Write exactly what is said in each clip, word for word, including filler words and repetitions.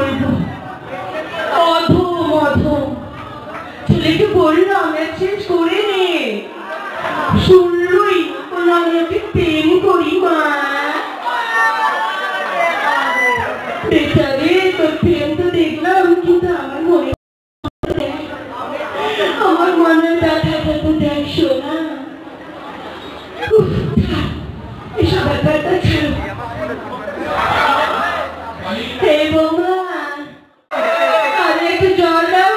বলবো? অধম অধম। ছেলেকে বললাম এক্সচেঞ্জ করে নে, শুনলই বললো আমি ওকে প্রেম করি মা। বেচারে তোর প্রেম তো দেখলাম, কিন্তু আমার মনে আমার মনে ব্যথাটা তো দেখছো না। এসব ব্যাপারটা ছিল। এই বৌমা, আরে একটু জল দাও।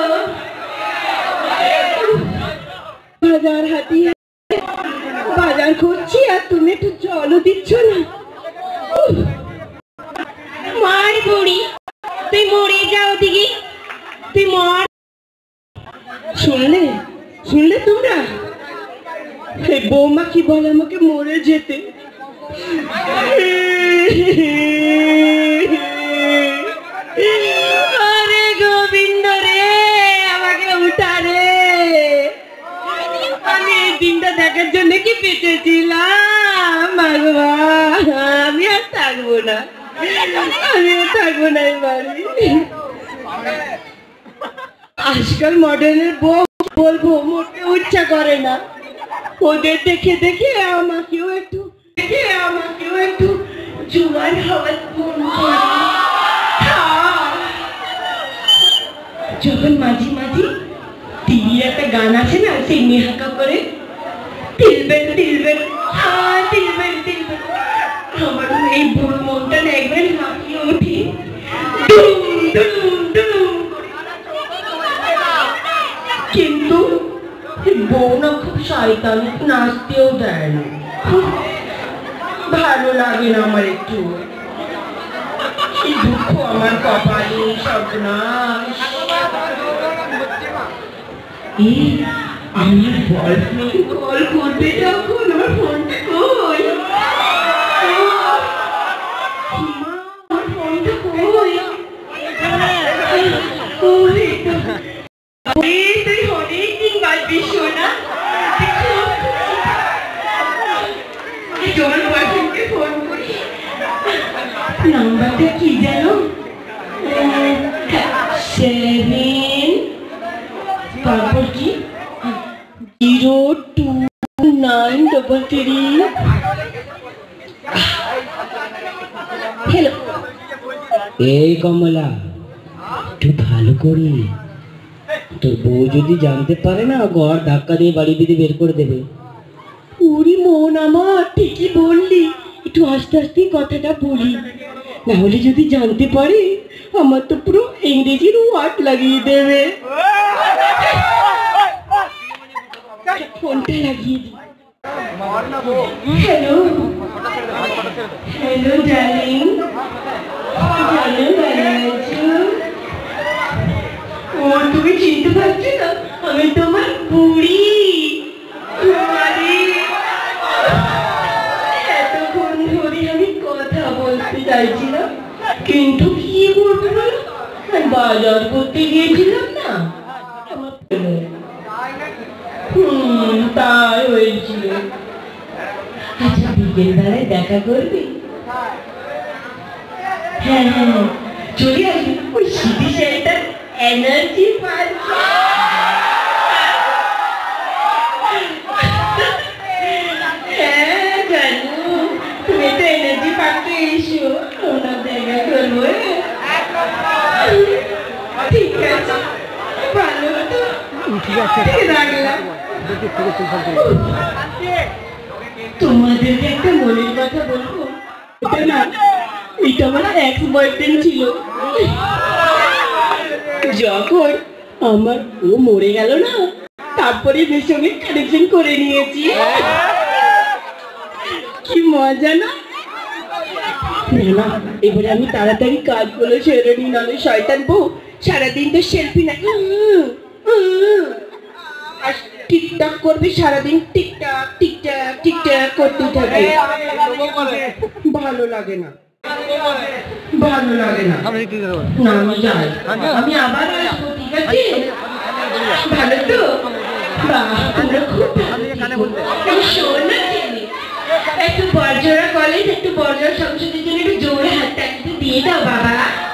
বাজার হাতিয়ে বাজার করছি আর তুমি একটু জলও দিচ্ছ না। মার বুড়ি, তুই মরে যাও দিকে, তুই মর। শুনলে শুনলে তোমরা? বৌমা কি বলে আমাকে মরে যেতে। আরে গোবিন্দ রে, আমাকে উঠা রে। আমি এই দিনটা দেখার জন্য কি পেতেছিলাম। আমি আর থাকবো না, আমি আর থাকবো না এই বাড়ি। আজকাল মডার্নের বউ বলবো মোটে ইচ্ছা করে না। ওদের দেখে দেখে আমাকেও একটু দেখে আমাকেও একটু জোয়ার হওয়ার মন করে। যখন মাঝি মাঝি টিভির একটা গান আছে না, সেই নেহাকা করে তিলবেন তিলবেন হ্যাঁ তিলবেন তিলবেন, আমার এই বুড়ো মনটা একবার লাফিয়ে ওঠে। কিন্তু বউ না খুব শয়তান, নাচতেও দেয় না, ভালো লাগে না আমার একটু। কি দুঃখ আমার কপালে, সর্বনাশ। এই আমার বয়ফ্রেন্ড কল করবে যখন, আমার ফোনটা কই, আমার ফোনটা কই। তুই অনেকদিন বাজবি শোনা, তোমার বয়ফ্রেন্ডকে ফোন করি। নাম্বারটা কি জানো? সেভেন তারপর কি zero two nine double three. Hello. এই কমলা, একটু ভালো করি, তোর বউ যদি জানতে পারে না, ঘর ধাক্কা দিয়ে বাড়ি বেঁধে বের করে দেবে। উরি মন আমার, ঠিকই বললি, একটু আস্তে আস্তে কথাটা বলি, না হলে যদি জানতে পারে আমার তো পুরো ইংরেজির ওয়ার্ড লাগিয়ে দেবে। ফোনটা লাগিয়ে দি। হ্যালো হ্যালো ডার্লিং, জানো ভালো আছো? ও তুমি চিনতে পারছো না, আমি তোমার বুড়ি। এতক্ষণ ধরে আমি কথা বলতে চাইছিলাম, কিন্তু কি বলবো বলো, বাজার করতে গিয়েছিলাম না, হম তাই হয়েছিল। আচ্ছা বিকেল বেলায় দেখা করবি? হ্যাঁ হ্যাঁ হ্যাঁ চলে আসবি, ওই সিটি সেন্টার এনার্জি পার্ক। হ্যাঁ জানো, তুমি তো এনার্জি পার্কে এসো, ওরা দেখা করবো। ঠিক আছে, ভালো তো, ঠিক আছে রাখলাম। তোমাদেরকে একটা মনের কথা বলবো, এটা না, এটা আমার এক্স বয়ফ্রেন্ড ছিল। যখন আমার ও মরে গেল না, তারপরে এর সঙ্গে কানেকশন করে নিয়েছি। কি মজা না? না এবারে আমি তাড়াতাড়ি কাজগুলো সেরে নি, নাহলে শয়তান বউ সারাদিন তো সেলফি না আর টিকটক করবে সারাদিন, টিকটক টিকটক টিকটক করতে থাকে। ভালো লাগে না, ভালো লাগে না। না আমি যাই, আমি আবার আসবো, ঠিক আছে? ভালো তো? একটু বর্জরা কলেজ, একটু বর্জরা সংসদের জন্য একটু জোরে হাতটা একটু দিয়ে দাও বাবা।